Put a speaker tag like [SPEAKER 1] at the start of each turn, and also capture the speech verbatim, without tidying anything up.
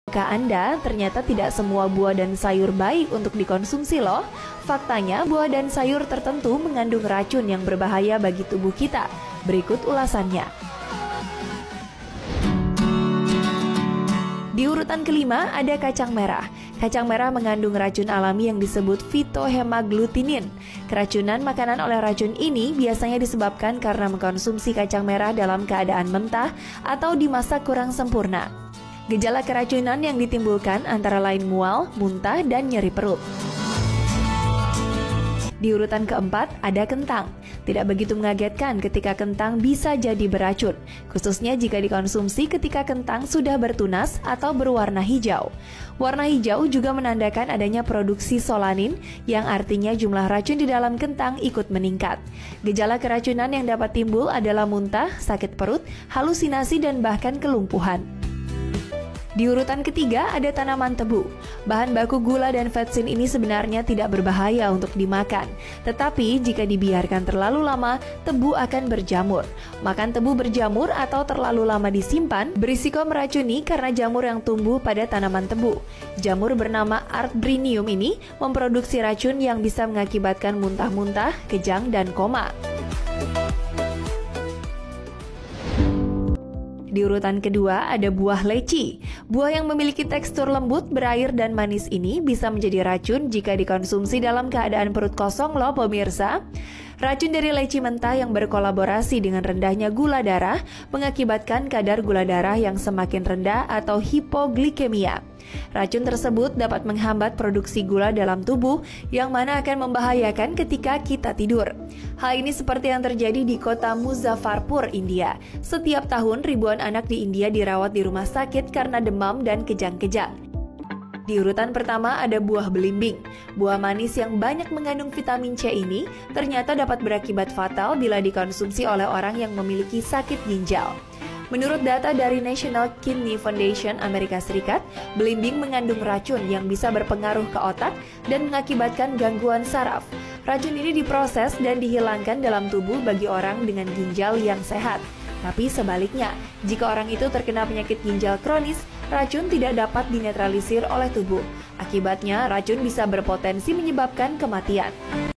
[SPEAKER 1] Tahukah Anda, ternyata tidak semua buah dan sayur baik untuk dikonsumsi loh. Faktanya, buah dan sayur tertentu mengandung racun yang berbahaya bagi tubuh kita. Berikut ulasannya. Di urutan kelima ada kacang merah. Kacang merah mengandung racun alami yang disebut phytohemaglutinin. Keracunan makanan oleh racun ini biasanya disebabkan karena mengkonsumsi kacang merah dalam keadaan mentah atau dimasak kurang sempurna. Gejala keracunan yang ditimbulkan antara lain mual, muntah, dan nyeri perut. Di urutan keempat ada kentang. Tidak begitu mengagetkan ketika kentang bisa jadi beracun, khususnya jika dikonsumsi ketika kentang sudah bertunas atau berwarna hijau. Warna hijau juga menandakan adanya produksi solanin, yang artinya jumlah racun di dalam kentang ikut meningkat. Gejala keracunan yang dapat timbul adalah muntah, sakit perut, halusinasi, dan bahkan kelumpuhan. Di urutan ketiga ada tanaman tebu. Bahan baku gula dan vetsin ini sebenarnya tidak berbahaya untuk dimakan. Tetapi jika dibiarkan terlalu lama, tebu akan berjamur. Makan tebu berjamur atau terlalu lama disimpan berisiko meracuni karena jamur yang tumbuh pada tanaman tebu. Jamur bernama Artbrinium ini memproduksi racun yang bisa mengakibatkan muntah-muntah, kejang, dan koma. Di urutan kedua ada buah leci. Buah yang memiliki tekstur lembut, berair, dan manis ini bisa menjadi racun jika dikonsumsi dalam keadaan perut kosong loh pemirsa. Racun dari leci mentah yang berkolaborasi dengan rendahnya gula darah mengakibatkan kadar gula darah yang semakin rendah atau hipoglikemia. Racun tersebut dapat menghambat produksi gula dalam tubuh yang mana akan membahayakan ketika kita tidur. Hal ini seperti yang terjadi di kota Muzaffarpur, India. Setiap tahun ribuan anak di India dirawat di rumah sakit karena demam dan kejang-kejang. Di urutan pertama ada buah belimbing. Buah manis yang banyak mengandung vitamin C ini ternyata dapat berakibat fatal bila dikonsumsi oleh orang yang memiliki sakit ginjal. Menurut data dari National Kidney Foundation Amerika Serikat, belimbing mengandung racun yang bisa berpengaruh ke otak dan mengakibatkan gangguan saraf. Racun ini diproses dan dihilangkan dalam tubuh bagi orang dengan ginjal yang sehat. Tapi sebaliknya, jika orang itu terkena penyakit ginjal kronis, racun tidak dapat dinetralisir oleh tubuh. Akibatnya, racun bisa berpotensi menyebabkan kematian.